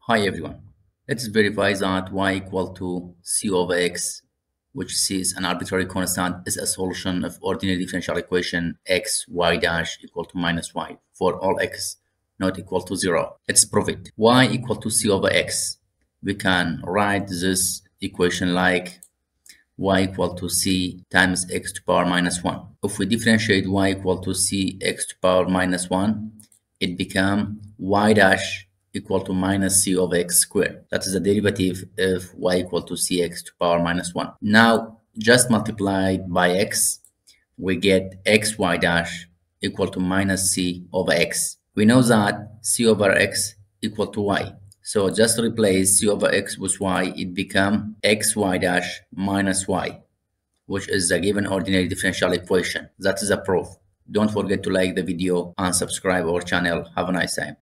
Hi everyone. Let's verify that y equal to c over x, which c is an arbitrary constant, is a solution of ordinary differential equation x y dash equal to minus y for all x not equal to 0. Let's prove it. Y equal to c over x. We can write this equation like y equal to c times x to power minus 1. If we differentiate y equal to c x to power minus 1, it becomes y dash equal to minus c of x squared. That is the derivative of y equal to cx to power minus 1. Now, just multiplied by x, we get xy dash equal to minus c over x. We know that c over x equal to y. So just replace c over x with y, it become xy dash minus y, which is the given ordinary differential equation. That is a proof. Don't forget to like the video and subscribe our channel. Have a nice time.